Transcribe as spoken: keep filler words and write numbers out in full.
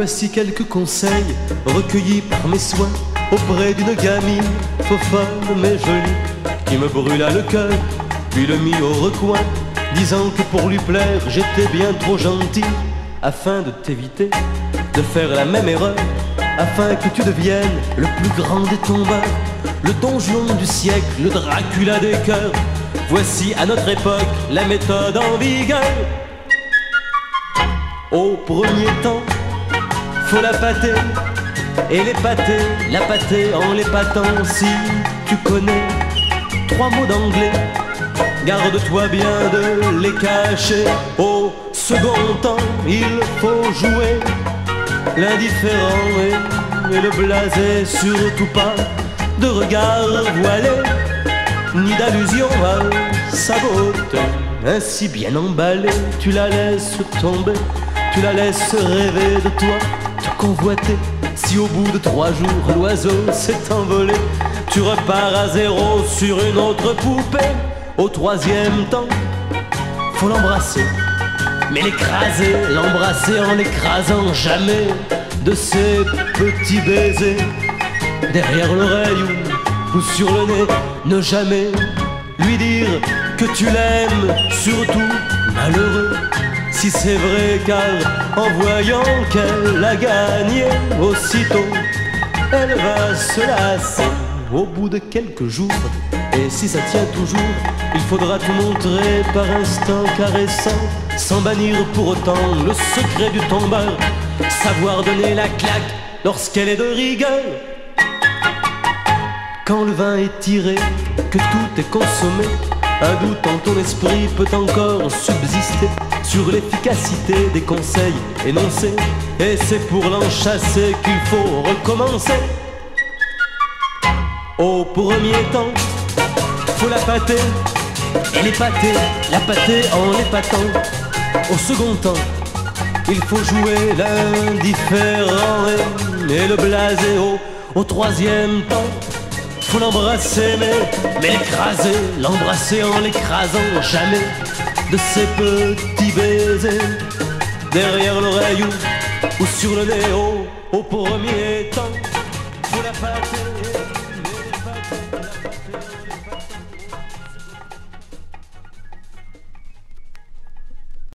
Voici quelques conseils recueillis par mes soins auprès d'une gamine, faux folle mais jolie, qui me brûla le cœur, puis le mit au recoin, disant que pour lui plaire j'étais bien trop gentil, afin de t'éviter de faire la même erreur, afin que tu deviennes le plus grand des tombeurs, le Don Juan du siècle, le Dracula des cœurs. Voici à notre époque la méthode en vigueur. Au premier temps, faut la pâter, et l'épater, la pâter en l'épatant. Si tu connais trois mots d'anglais, garde-toi bien de les cacher. Au second temps, il faut jouer l'indifférent et, et le blasé, surtout pas de regard voilé, ni d'allusion à sa beauté. Ainsi bien emballée, tu la laisses tomber, tu la laisses rêver de toi, te convoiter. Si au bout de trois jours l'oiseau s'est envolé, tu repars à zéro sur une autre poupée. Au troisième temps, faut l'embrasser, mais l'écraser, l'embrasser en l'écrasant. Jamais de ces petits baisers derrière l'oreille ou, ou sur le nez. Ne jamais lui dire que tu l'aimes, surtout malheureux si c'est vrai, car en voyant qu'elle a gagné, aussitôt elle va se lasser au bout de quelques jours. Et si ça tient toujours, il faudra te montrer par instant caressant, sans bannir pour autant le secret du tombeur, savoir donner la claque lorsqu'elle est de rigueur. Quand le vin est tiré, que tout est consommé, un doute en ton esprit peut encore subsister sur l'efficacité des conseils énoncés, et c'est pour l'enchasser qu'il faut recommencer. Au premier temps, faut la pâter, et l'épater, la pâter en l'épatant. Au second temps, il faut jouer l'indifférent et, et le blasé. Au, au troisième temps, faut l'embrasser, mais, mais l'écraser, l'embrasser en l'écrasant. Jamais de ces petits baisers derrière l'oreille ou, ou sur le nez. Au, au premier temps, faut la pâter, mais l'épater, la pâter.